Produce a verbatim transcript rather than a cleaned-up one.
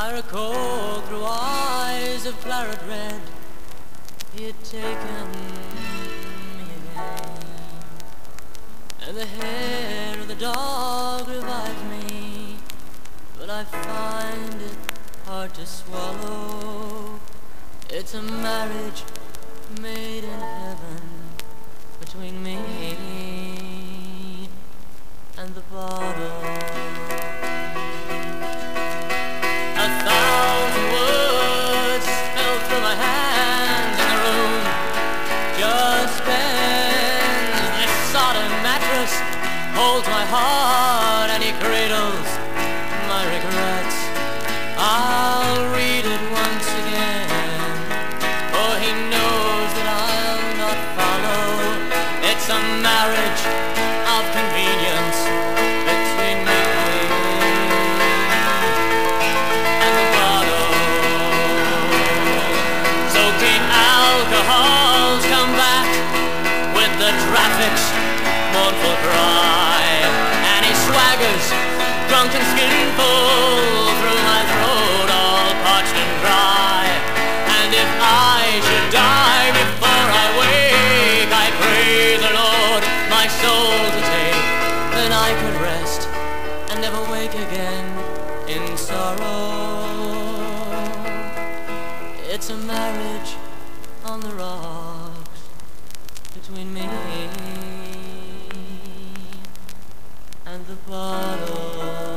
I recall through eyes of claret red, he had taken me again, and the hair of the dog revived me, but I find it hard to swallow. It's a marriage made in heaven between me and the bottle. A thousand words fell through my hands in the room just then. This sodden mattress holds my heart and he cradles my regrets. I'll read it once again, for he knows that I'll not follow. It's a marriage of convenience between me and the bottle. Soaking alcohols come back with the traffic's mournful cry, and he swaggers, drunk and skinful, through my throat all parched and dry. And if I should die before I wake, I pray the Lord my soul to take, then I could rest and never wake again in sorrow. It's a marriage on the rocks between me and the bottle.